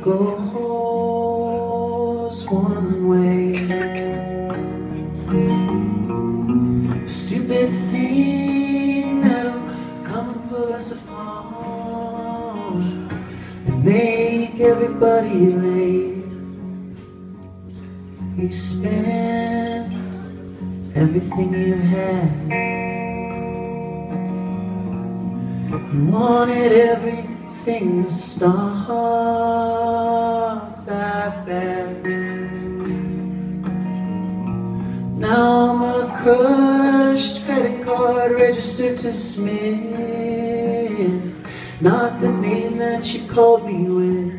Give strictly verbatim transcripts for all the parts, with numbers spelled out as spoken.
goes one way. Stupid thing that'll come and pull us apart and make everybody late. You spent everything you had. You wanted everything to start that bad. Now I'm a crushed credit card registered to Smith, not the name that you called me with.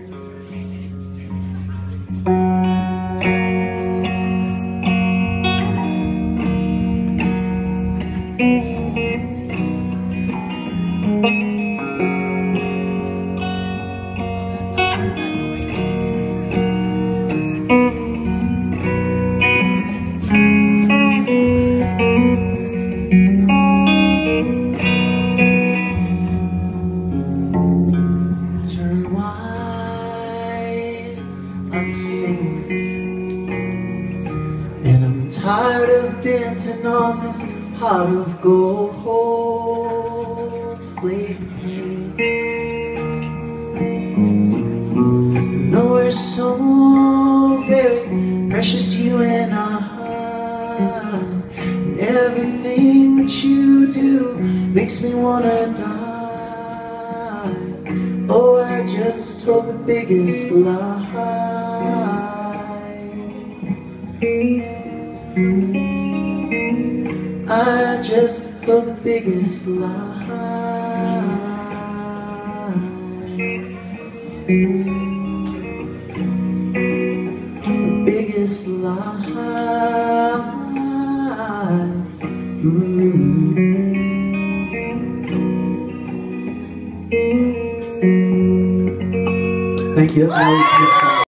Turn white like a saint, and I'm tired of dancing on this pot of gold flake paint. I know we're so very precious, you and I, and everything that you do makes me wanna die. Oh, I just told the biggest lie. I just told the biggest lie. The biggest lie. Mm-hmm. Thank you. That's an always good song.